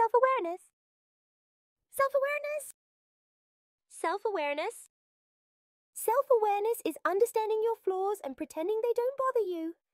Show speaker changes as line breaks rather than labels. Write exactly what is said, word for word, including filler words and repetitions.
Self-awareness. Self-awareness. Self-awareness. Self-awareness is understanding your flaws and pretending they don't bother you.